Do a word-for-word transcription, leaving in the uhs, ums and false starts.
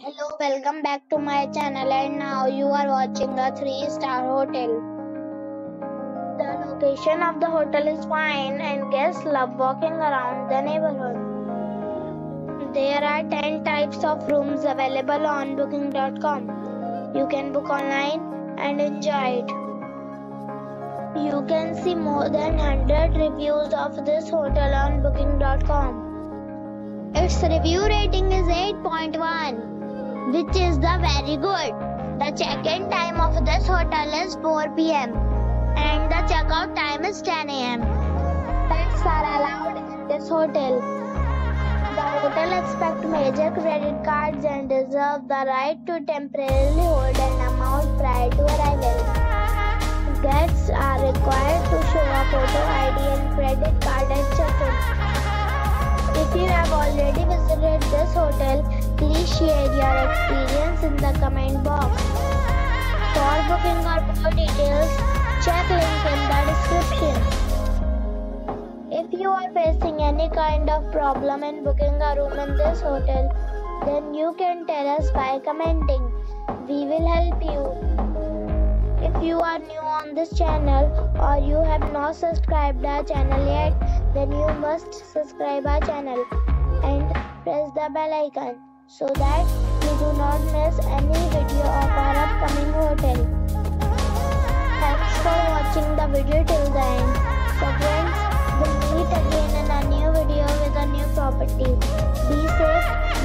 Hello, welcome back to my channel, and now you are watching a three star hotel. The location of the hotel is fine and guests love walking around the neighborhood. There are ten types of rooms available on booking dot com. You can book online and enjoy it. You can see more than one hundred reviews of this hotel on booking dot com. Its review rating is eight point one, which is the very good. The check-in time of this hotel is four p m and the checkout time is ten a m Pets are allowed in this hotel. The hotel accepts major credit cards and reserves the right to temporarily hold an amount prior to arrival. Guests are required to show a photo I D and credit card at check-in. If you have already visited this hotel, please share your experience in the comment box. For booking or more details, check link in the description. If you are facing any kind of problem in booking a room in this hotel, then you can tell us by commenting. We will help you. If you are new on this channel or you have not subscribed our channel yet, then you must subscribe our channel and press the bell icon so that you do not miss any video of our upcoming hotel. Thanks for watching the video till the end. So friends, we'll meet again in a new video with a new property. Be safe.